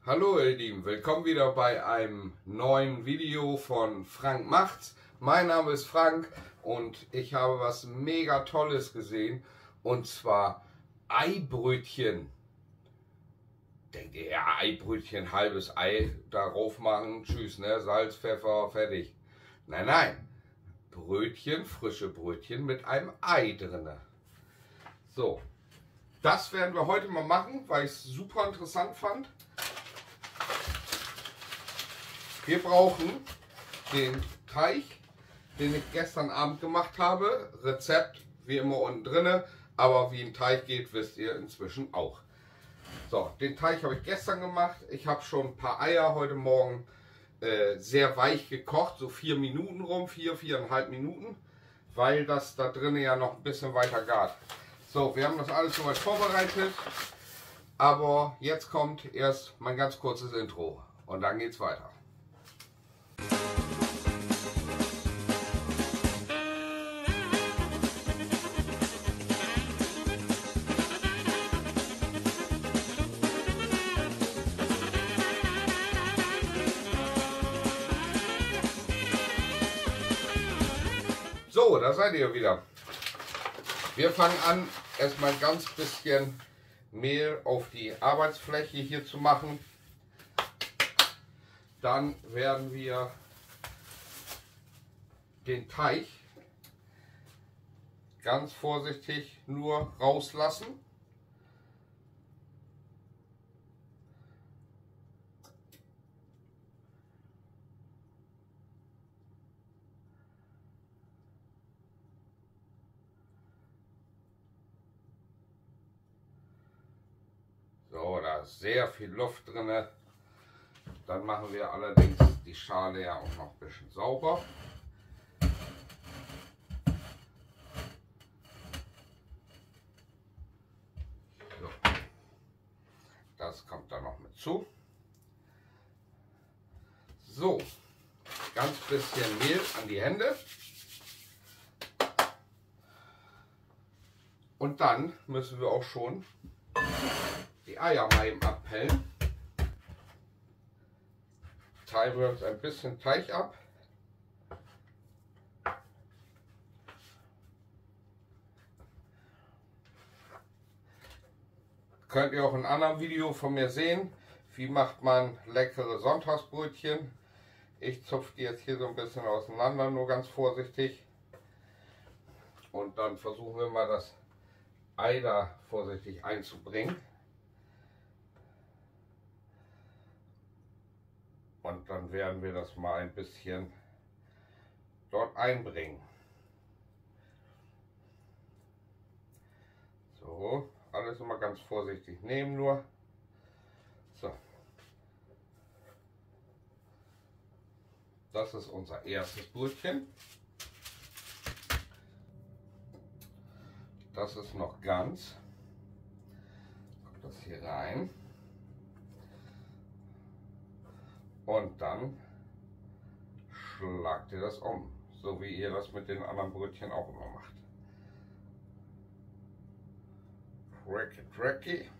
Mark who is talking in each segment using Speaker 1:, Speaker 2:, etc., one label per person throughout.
Speaker 1: Hallo ihr Lieben, willkommen wieder bei einem neuen Video von Frank Macht's. Mein Name ist Frank und ich habe was mega Tolles gesehen, und zwar Eibrötchen. Denkt ihr, ja, Eibrötchen, halbes Ei darauf machen, tschüss, ne, Salz, Pfeffer, fertig. Nein, nein, Brötchen, frische Brötchen mit einem Ei drinne. So, das werden wir heute mal machen, weil ich es super interessant fand. Wir brauchen den Teig, den ich gestern Abend gemacht habe. Rezept wie immer unten drinne, aber wie ein Teig geht, wisst ihr inzwischen auch. So, den Teig habe ich gestern gemacht. Ich habe schon ein paar Eier heute Morgen sehr weich gekocht, so 4 Minuten rum, 4,5 Minuten, weil das da drinnen ja noch ein bisschen weiter gart. So, wir haben das alles soweit vorbereitet, aber jetzt kommt erst mein ganz kurzes Intro und dann geht's weiter. So, da seid ihr wieder. Wir fangen an, erstmal ein ganz bisschen Mehl auf die Arbeitsfläche hier zu machen. Dann werden wir den Teig ganz vorsichtig nur rauslassen. So, da ist sehr viel Luft drin. Dann machen wir allerdings die Schale ja auch noch ein bisschen sauber. So. Das kommt dann noch mit zu. So, ganz bisschen Mehl an die Hände. Und dann müssen wir auch schon die Eier mal eben abpellen. Teilen wir uns ein bisschen Teig ab. Könnt ihr auch in einem anderen Video von mir sehen, wie macht man leckere Sonntagsbrötchen. Ich zupfe die jetzt hier so ein bisschen auseinander, nur ganz vorsichtig. Und dann versuchen wir mal das Ei da vorsichtig einzubringen. Und dann werden wir das mal ein bisschen dort einbringen. So, alles immer ganz vorsichtig nehmen nur. So. Das ist unser erstes Brötchen. Das ist noch ganz. Kommt das hier rein. Und dann schlagt ihr das um, so wie ihr das mit den anderen Brötchen auch immer macht. Tricky, tricky.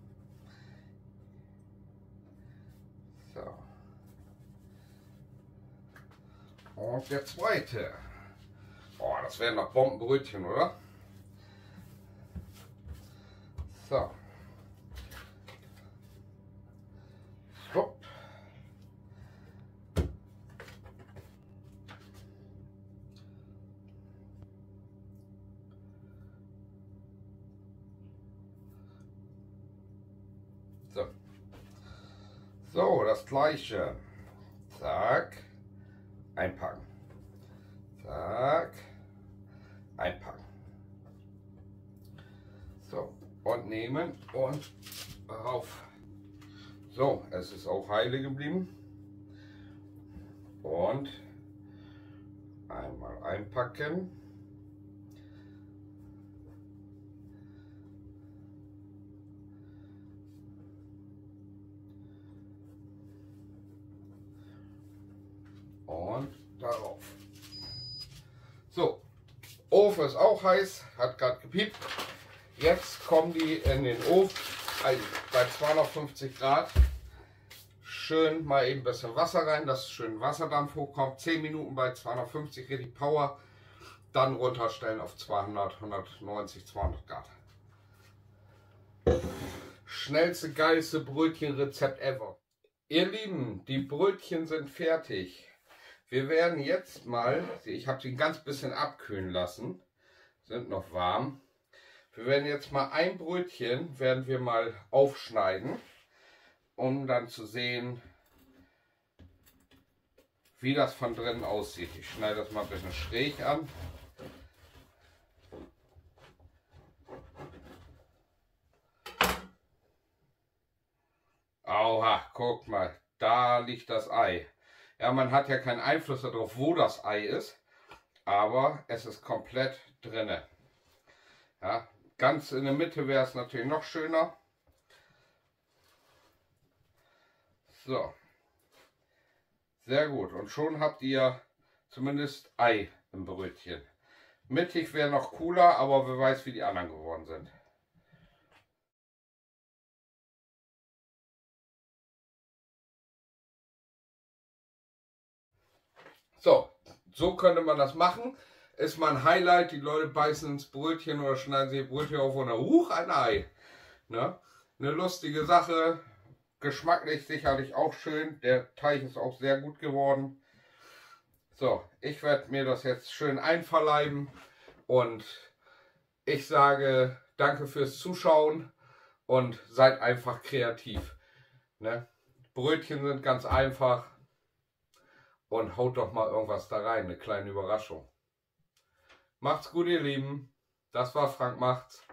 Speaker 1: So. Und der zweite. Oh, das wären noch Bombenbrötchen, oder? So. Stopp. So. So, das gleiche. Zack. Einpacken. Zack. Einpacken. So. Und nehmen und rauf. So, es ist auch heile geblieben. Und einmal einpacken. Und darauf. So, Ofen ist auch heiß, hat gerade gepiept. Jetzt kommen die in den Ofen, also bei 250 Grad. schön mal eben ein bisschen Wasser rein, dass schön Wasserdampf hochkommt. 10 Minuten bei 250 richtig Power. Dann runterstellen auf 200, 190, 200 Grad. Schnellste, geilste Brötchenrezept ever. Ihr Lieben, die Brötchen sind fertig. Wir werden jetzt mal, ich habe sie ein ganz bisschen abkühlen lassen, sind noch warm. Wir werden jetzt mal ein Brötchen, werden wir mal aufschneiden, um dann zu sehen, wie das von drinnen aussieht. Ich schneide das mal ein bisschen schräg an. Oha, guck mal, da liegt das Ei. Ja, man hat ja keinen Einfluss darauf, wo das Ei ist, aber es ist komplett drinne. Ja, ganz in der Mitte wäre es natürlich noch schöner. So, sehr gut. Und schon habt ihr zumindest Ei im Brötchen. Mittig wäre noch cooler, aber wer weiß, wie die anderen geworden sind. So könnte man das machen. Ist mal ein Highlight. Die Leute beißen ins Brötchen oder schneiden sich Brötchen auf und dann, ein Ei. Ne? Eine lustige Sache. Geschmacklich sicherlich auch schön. Der Teig ist auch sehr gut geworden. So, ich werde mir das jetzt schön einverleiben. Und ich sage danke fürs Zuschauen und seid einfach kreativ. Ne? Brötchen sind ganz einfach. Und haut doch mal irgendwas da rein, eine kleine Überraschung. Macht's gut, ihr Lieben. Das war Frank Macht's.